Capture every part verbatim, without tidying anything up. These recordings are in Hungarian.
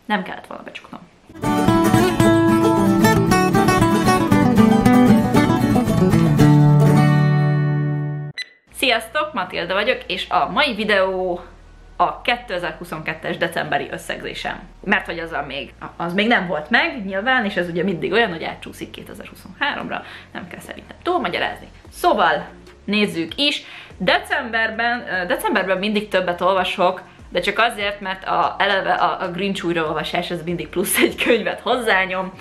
nem kellett volna becsuknom. Sziasztok, Matilda vagyok, és a mai videó a kétezer-huszonkettes decemberi összegzésem. Mert hogy az, még, az még nem volt meg, nyilván, és ez ugye mindig olyan, hogy átcsúszik kétezer-huszonháromra, nem kell szerintem túlmagyarázni. Szóval nézzük is. Decemberben, decemberben mindig többet olvasok, de csak azért, mert a, eleve a, a Grinch újraolvasás, ez mindig plusz egy könyvet hozzányom.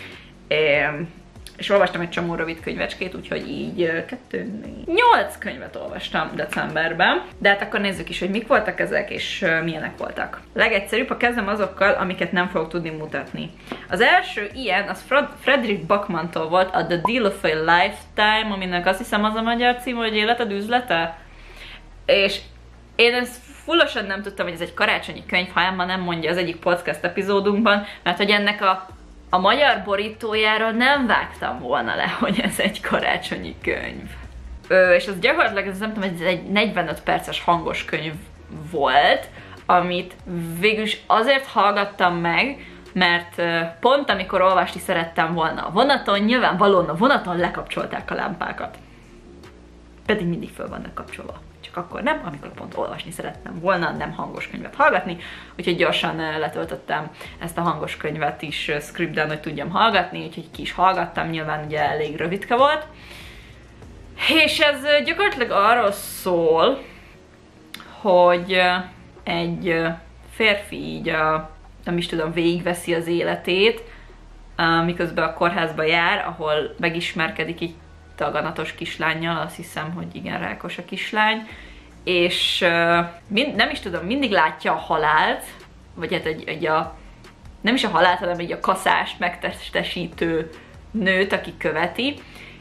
És olvastam egy csomó rövid könyvecskét, úgyhogy így kettő, négy, nyolc könyvet olvastam decemberben. De hát akkor nézzük is, hogy mik voltak ezek, és milyenek voltak. Legegyszerűbb, ha kezdem azokkal, amiket nem fogok tudni mutatni. Az első ilyen, az Frederick Backmantól volt, a The Deal of a Lifetime, aminek azt hiszem az a magyar cím, hogy Életed üzlete. És én ezt fullosan nem tudtam, hogy ez egy karácsonyi könyv, ha Emma nem mondja az egyik podcast epizódunkban, mert hogy ennek a A magyar borítójára nem vágtam volna le, hogy ez egy karácsonyi könyv. Ö, és az gyakorlatilag, ez nem tudom, ez egy negyvenöt perces hangos könyv volt, amit végülis azért hallgattam meg, mert pont amikor olvasni szerettem volna a vonaton, nyilvánvalóan a vonaton lekapcsolták a lámpákat. Pedig mindig föl vannak kapcsolva. Csak akkor nem, amikor pont olvasni szerettem volna, nem hangos könyvet hallgatni, úgyhogy gyorsan letöltöttem ezt a hangos könyvet is scriptben, hogy tudjam hallgatni, úgyhogy ki is hallgattam, nyilván ugye elég rövidke volt. És ez gyakorlatilag arról szól, hogy egy férfi így, a, nem is tudom, végigveszi az életét, miközben a kórházba jár, ahol megismerkedik egy daganatos kislánnyal, azt hiszem, hogy igen, rákos a kislány, és uh, mind, nem is tudom, mindig látja a halált, vagy hát egy, egy a, nem is a halált, hanem egy a kaszást megtestesítő nőt, aki követi,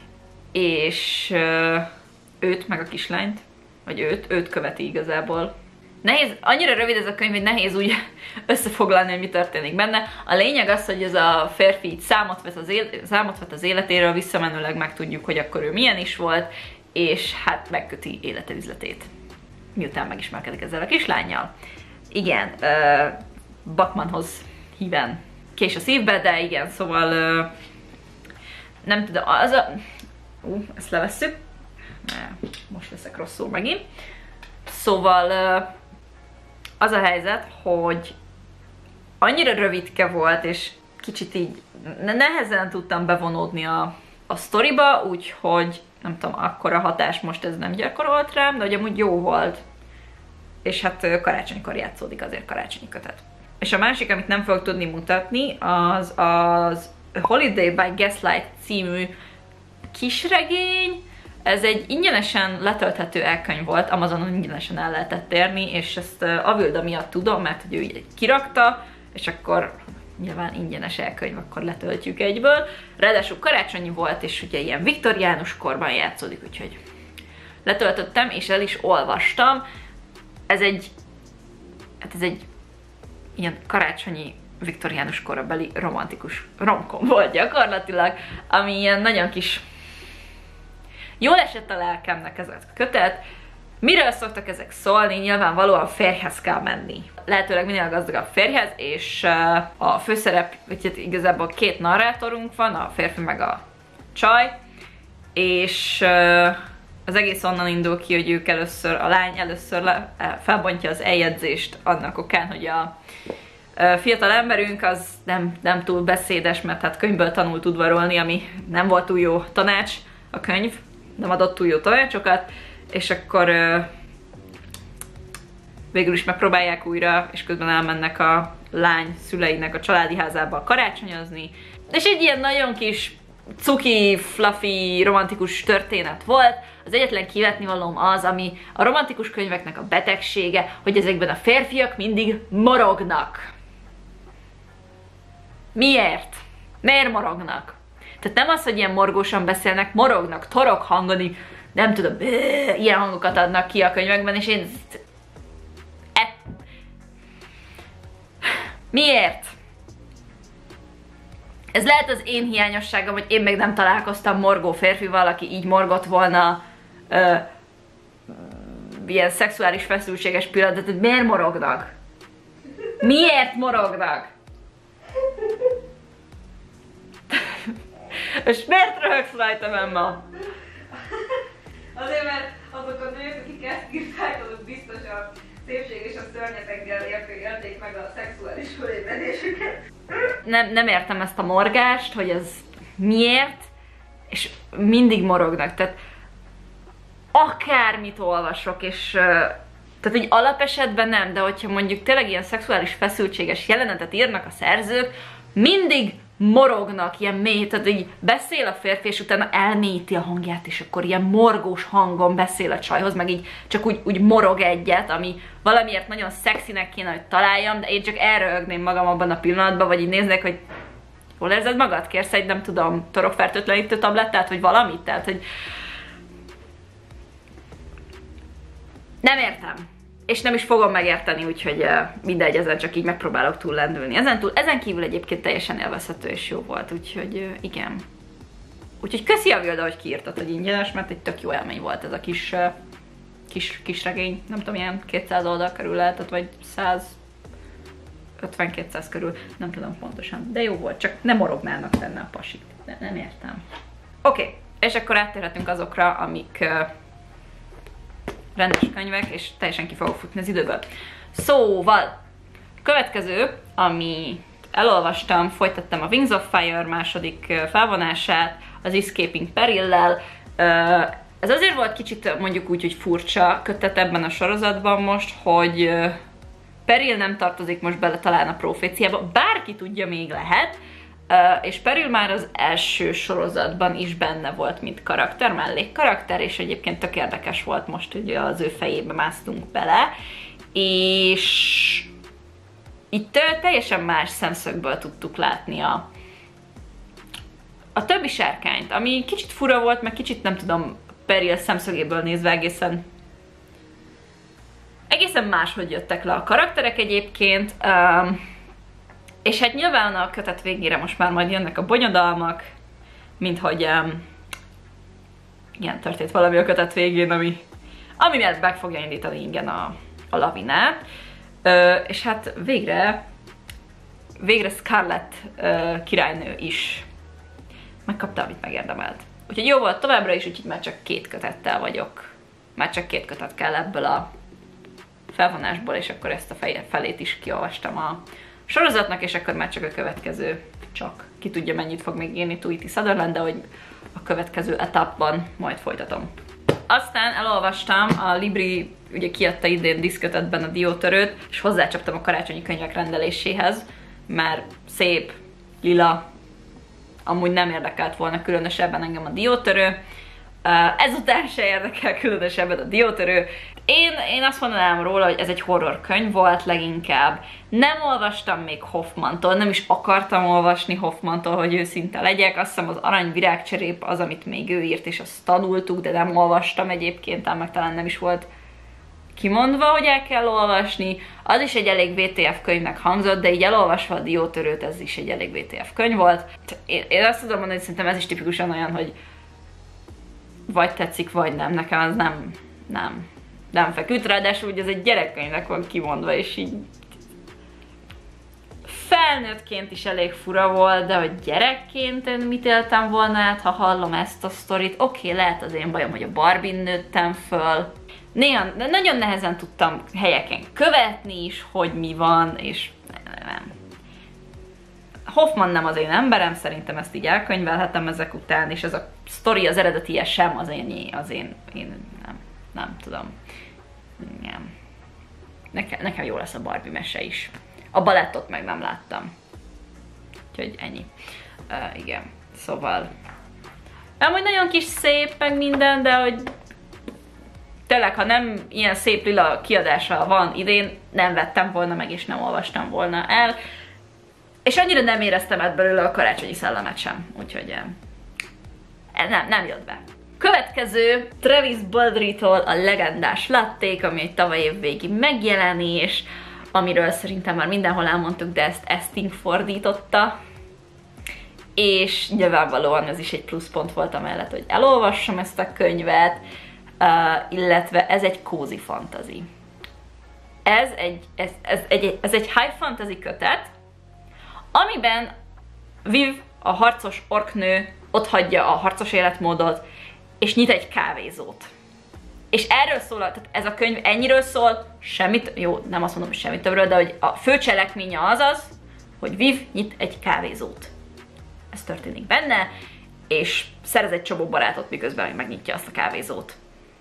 és uh, őt meg a kislányt, vagy őt, őt követi igazából. Nehéz, annyira rövid ez a könyv, hogy nehéz úgy összefoglalni, hogy mi történik benne. A lényeg az, hogy ez a férfi így számot vett az, él, számot vett az életéről, visszamenőleg megtudjuk, hogy akkor ő milyen is volt, és hát megköti élete üzletét, miután megismerkedik ezzel a kislánnyal. Igen, uh, Bachmanhoz híven kés a szívbe, de igen, szóval uh, nem tudom, az a... Uh, ezt levesszük, most leszek rosszul megint. Szóval uh, az a helyzet, hogy annyira rövidke volt, és kicsit így nehezen tudtam bevonódni a, a sztoriba, úgyhogy nem tudom, akkora hatás most ez nem gyakorolt rám, de hogy amúgy jó volt. És hát karácsonykor játszódik, azért karácsonyi kötet. És a másik, amit nem fogok tudni mutatni, az az Holiday by Gaslight című kisregény. Ez egy ingyenesen letölthető elkönyv volt, Amazonon ingyenesen el lehetett érni, és ezt Avilda miatt tudom, mert hogy ő így kirakta, és akkor nyilván ingyenes elkönyv, akkor letöltjük egyből. Ráadásul karácsonyi volt, és ugye ilyen viktoriánus korban játszódik, úgyhogy letöltöttem, és el is olvastam. Ez egy, hát ez egy ilyen karácsonyi viktoriánus korabeli romantikus romkom volt gyakorlatilag, ami ilyen nagyon kis... Jól esett a lelkemnek ez a kötet. Miről szoktak ezek szólni? Nyilvánvalóan férjhez kell menni. Lehetőleg minél gazdagabb férjhez, és a főszerep, vagy igazából két narrátorunk van, a férfi meg a csaj, és az egész onnan indul ki, hogy ők először, a lány először le, felbontja az eljegyzést annak okán, hogy a fiatal emberünk az nem, nem túl beszédes, mert hát könyvből tanult udvarolni, ami nem volt túl jó tanács a könyv, nem adott túl jó tanácsokat, és akkor uh, végül is megpróbálják újra, és közben elmennek a lány szüleinek a családi házába karácsonyozni. És egy ilyen nagyon kis cuki, fluffy, romantikus történet volt. Az egyetlen kivetnivalóm az, ami a romantikus könyveknek a betegsége, hogy ezekben a férfiak mindig morognak. Miért? Miért morognak? Tehát nem az, hogy ilyen morgósan beszélnek, morognak, torok hangon, nem tudom, ilyen hangokat adnak ki a könyvekben, és én... E... Miért? Ez lehet az én hiányosságom, hogy én még nem találkoztam morgó férfival, aki így morgott volna ö, ilyen szexuális feszültséges pillanatot, hogy miért morognak? Miért morognak? És miért röhögsz rajtam, Emma? Azért, mert azok a nők, akik ezt írták, azok biztos a szépség és a szörnyeteggel élték meg a szexuális fölébredésüket. Nem, nem értem ezt a morgást, hogy ez miért, és mindig morognak, tehát akármit olvasok, és uh, tehát egy alapesetben nem, de hogyha mondjuk tényleg ilyen szexuális feszültséges jelenetet írnak a szerzők, mindig morognak, ilyen mély, tehát így beszél a férfi, és utána elmélyíti a hangját, és akkor ilyen morgós hangon beszél a csajhoz, meg így csak úgy, úgy morog egyet, ami valamiért nagyon szexinek kéne, hogy találjam, de én csak elröhögném magam abban a pillanatban, vagy így néznek, hogy hol érzed magad? Kérsz egy, nem tudom, torokfertőtlenítő tablettát, vagy valamit? Tehát, hogy nem értem. És nem is fogom megérteni, úgyhogy mindegy, ezen csak így megpróbálok túl lendülni. Ezen, túl, ezen kívül egyébként teljesen élvezhető és jó volt, úgyhogy igen. Úgyhogy köszi a Vilda, hogy kiírtad, hogy ingyenes, mert egy tök jó élmény volt ez a kis, kis, kis regény. Nem tudom, ilyen kétszáz oldal körül lehetett, vagy száz ötven-kétszáz körül, nem tudom pontosan. De jó volt, csak nem morognának benne a pasik. De nem értem. Oké, okay, és akkor áttérhetünk azokra, amik rendes könyvek, és teljesen ki fogok futni az időből. Szóval, következő, ami elolvastam, folytattam a Wings of Fire második felvonását, az Escaping Peril-lel. Ez azért volt kicsit mondjuk úgy, hogy furcsa kötet ebben a sorozatban most, hogy Peril nem tartozik most bele talán a proféciába, bárki tudja, még lehet, és Peril már az első sorozatban is benne volt, mint karakter, mellékkarakter, és egyébként tök érdekes volt most, hogy az ő fejébe másztunk bele, és itt teljesen más szemszögből tudtuk látni a, a többi sárkányt, ami kicsit fura volt, meg kicsit nem tudom, Peril szemszögéből nézve egészen egészen máshogy jöttek le a karakterek egyébként, um, és hát nyilván a kötet végére most már majd jönnek a bonyodalmak, mint hogy um, igen, történt valami a kötet végén, ami, ami miatt meg fogja indítani igen a, a lavinát. Uh, és hát végre, végre Scarlett uh, királynő is megkapta, amit megérdemelt. Úgyhogy jó volt továbbra is, úgyhogy már csak két kötettel vagyok. Már csak két kötet kell ebből a felvonásból, és akkor ezt a felét is kiolvastam a sorozatnak, és akkor már csak a következő, csak ki tudja mennyit fog még írni Tweety Sutherland, de hogy a következő etapban majd folytatom. Aztán elolvastam, a Libri ugye kiadta idén diszkötetben a Diótörőt, és hozzácsaptam a karácsonyi könyvek rendeléséhez, mert szép, lila, amúgy nem érdekelt volna különösebben engem a Diótörő. Ezután se érdekel különösebben a Diótörő. Én, én azt mondanám róla, hogy ez egy horror könyv volt leginkább. Nem olvastam még Hoffmantól, nem is akartam olvasni Hoffmantól, hogy őszinte legyek. Azt hiszem az Arany virágcserép az, amit még ő írt, és azt tanultuk, de nem olvastam egyébként, meg talán nem is volt kimondva, hogy el kell olvasni. Az is egy elég vé té ef könyvnek hangzott, de így elolvasva a Diótörőt, ez is egy elég vé té ef könyv volt. Én, én azt tudom mondani, hogy szerintem ez is tipikusan olyan, hogy vagy tetszik, vagy nem. Nekem az nem, nem, nem feküdt, ráadásul ugye ez egy gyerekkönyvnek van kimondva, és így felnőttként is elég fura volt, de hogy gyerekként én mit éltem volna át, ha hallom ezt a sztorit. Oké, okay, lehet az én bajom, hogy a Barbie-n nőttem föl. Néha nagyon nehezen tudtam helyeken követni is, hogy mi van, és nem. Hoffman nem az én emberem, szerintem ezt így elkönyvelhetem ezek után, és ez a sztori, az eredeti sem az én, az én, én nem, nem tudom. Nem. Nekem, nekem jó lesz a Barbie mese is. A balettot meg nem láttam. Úgyhogy ennyi. Uh, igen, szóval amúgy nagyon kis szép, meg minden, de hogy tényleg, ha nem ilyen szép lila kiadása van idén, nem vettem volna meg, és nem olvastam volna el. És annyira nem éreztem át belőle a karácsonyi szellemet sem, úgyhogy nem, nem jött be. Következő Travis Baldry-tól a legendás latték, ami egy tavaly év végi megjelenés, amiről szerintem már mindenhol elmondtuk, de ezt Esting fordította. És nyilvánvalóan ez is egy pluszpont volt amellett, hogy elolvassam ezt a könyvet, uh, illetve ez egy cozy fantasy. Ez egy, ez, ez, egy, ez egy high fantasy kötet, amiben Viv, a harcos orknő otthagyja a harcos életmódot, és nyit egy kávézót. És erről szól, tehát ez a könyv ennyiről szól, semmit, jó, nem azt mondom, hogy semmit többről, de hogy a fő cselekménye az az, hogy Viv nyit egy kávézót. Ez történik benne, és szerez egy csomó barátot, miközben megnyitja azt a kávézót.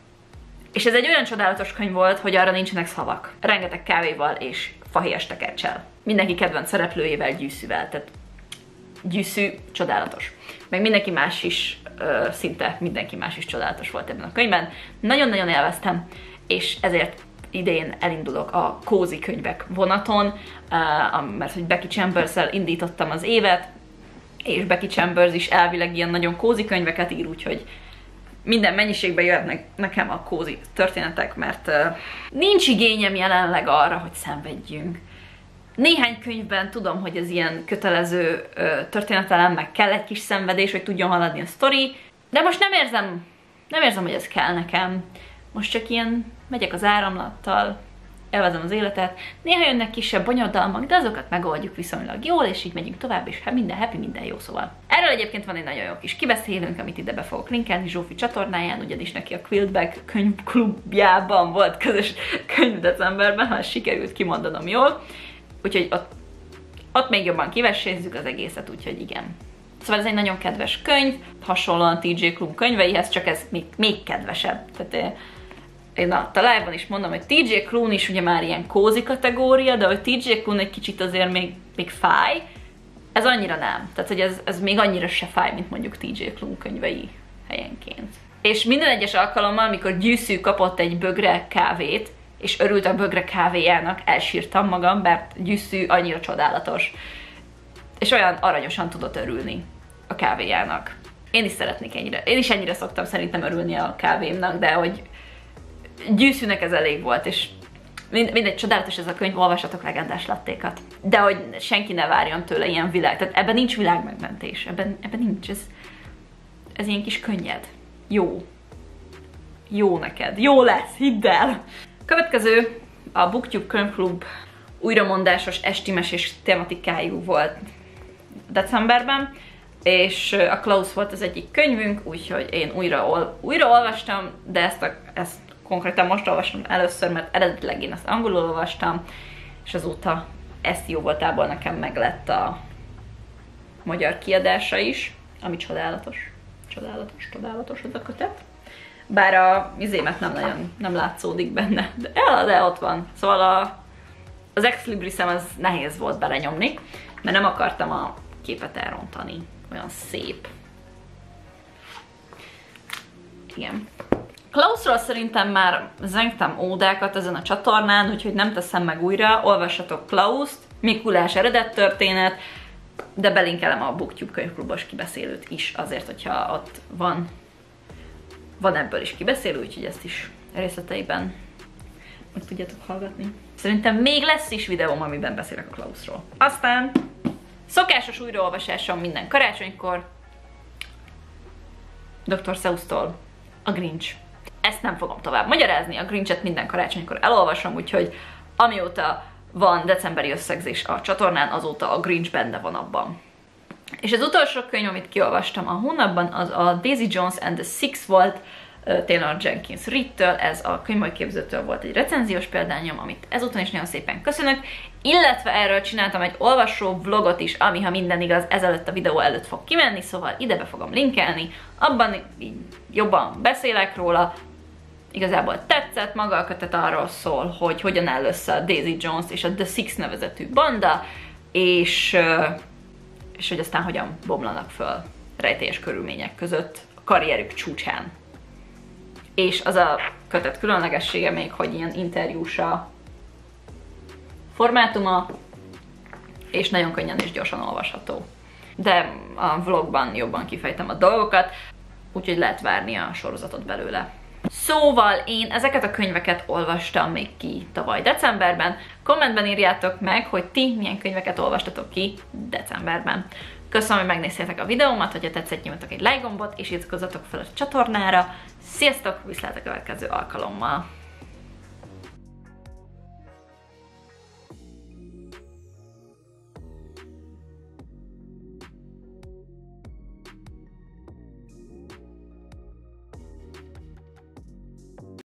És ez egy olyan csodálatos könyv volt, hogy arra nincsenek szavak. Rengeteg kávéval és fahéjas tekercsel. Mindenki kedvenc szereplőjével, Gyűszűvel, tehát Gyűszű csodálatos. Meg mindenki más is, ö, szinte mindenki más is csodálatos volt ebben a könyvben. Nagyon-nagyon élveztem, és ezért idén elindulok a cozy könyvek vonaton, uh, mert hogy Becky Chambers-szel indítottam az évet, és Becky Chambers is elvileg ilyen nagyon cozy könyveket ír, úgyhogy minden mennyiségben jöhetnek nekem a cozy történetek, mert uh, nincs igényem jelenleg arra, hogy szenvedjünk. Néhány könyvben tudom, hogy ez ilyen kötelező uh, történetelem, meg kell egy kis szenvedés, hogy tudjon haladni a sztori, de most nem érzem, nem érzem, hogy ez kell nekem. Most csak ilyen megyek az áramlattal, élvezem az életet, néha jönnek kisebb bonyodalmak, de azokat megoldjuk viszonylag jól, és így megyünk tovább, és minden happy, minden jó, szóval. Erről egyébként van egy nagyon jó kis kibeszélünk, amit ide be fogok linkelni Zsófi csatornáján, ugyanis neki a Quiltback könyvklubjában volt közös könyv decemberben, ha sikerült kimondanom jól, úgyhogy ott, ott még jobban kivessézzük az egészet, úgyhogy igen. Szóval ez egy nagyon kedves könyv, hasonlóan té jé Klum könyveihez, csak ez még, még kedvesebb. Tehát én a live-ban is mondom, hogy té jé Klum is ugye már ilyen cozy kategória, de hogy té jé Klum egy kicsit azért még, még fáj, ez annyira nem. Tehát, hogy ez, ez még annyira se fáj, mint mondjuk té jé Klum könyvei helyenként. És minden egyes alkalommal, amikor Gyűszű kapott egy bögre kávét, és örült a bögre kávéjának, elsírtam magam, mert Gyűszű annyira csodálatos. És olyan aranyosan tudott örülni a kávéjának. Én is szeretnék ennyire. Én is ennyire szoktam szerintem örülni a kávémnak, de hogy Gyűszűnek ez elég volt, és mind, mindegy, csodálatos ez a könyv, olvassatok legendás lattékat. De hogy senki ne várjon tőle ilyen világ, tehát ebben nincs világmegmentés, ebben, ebben nincs, ez, ez ilyen kis könnyed. Jó. Jó neked. Jó lesz, hidd el! Következő a BookTube könyvklub újramondásos estimesés tematikájú volt decemberben, és a Klaus volt az egyik könyvünk, úgyhogy én újra, ol, újra olvastam, de ezt, a, ezt konkrétan most olvastam először, mert eredetileg én ezt angolul olvastam, és azóta ezt jó voltából nekem meg lett a magyar kiadása is, ami csodálatos. Csodálatos, csodálatos ez a kötet. Bár a izémet nem nagyon nem látszódik benne, de, de ott van. Szóval a, az Ex Librisem az nehéz volt belenyomni, mert nem akartam a képet elrontani. Olyan szép. Igen. Klausról szerintem már zengtem ódákat ezen a csatornán, úgyhogy nem teszem meg újra. Olvassatok Klaust, Mikulás eredet történet, de belinkelem a BookTube könyvklubos kibeszélőt is, azért, hogyha ott van, van ebből is kibeszélő, úgyhogy ezt is részleteiben meg tudjátok hallgatni. Szerintem még lesz is videóm, amiben beszélek a Klausról. Aztán szokásos újraolvasásom minden karácsonykor doktor Seuss-tól a Grinch. Ezt nem fogom tovább magyarázni, a Grinchet minden karácsonykor elolvasom, úgyhogy amióta van decemberi összegzés a csatornán, azóta a Grinch benne van abban. És az utolsó könyv, amit kiolvastam a hónapban, az a Daisy Jones and the Six volt, Taylor Jenkins Reid-től, ez a könyvmagyképzőtől volt egy recenziós példányom, amit ezúton is nagyon szépen köszönök, illetve erről csináltam egy olvasó vlogot is, ami, ha minden igaz, ezelőtt a videó előtt fog kimenni, szóval ide be fogom linkelni, abban így jobban beszélek róla, igazából tetszett, maga a kötet arról szól, hogy hogyan áll össze a Daisy Jones és a The Six nevezetű banda, és, és hogy aztán hogyan bomlanak föl rejtélyes körülmények között a karrierük csúcsán. És az a kötet különlegessége még, hogy ilyen interjús a formátuma, és nagyon könnyen és gyorsan olvasható. De a vlogban jobban kifejtem a dolgokat, úgyhogy lehet várni a sorozatot belőle. Szóval én ezeket a könyveket olvastam még ki tavaly decemberben. Kommentben írjátok meg, hogy ti milyen könyveket olvastatok ki decemberben. Köszönöm, hogy megnéztétek a videómat, hogyha tetszett, nyomjatok egy like gombot, és iratkozzatok fel a csatornára. Sziasztok, viszlát a következő alkalommal!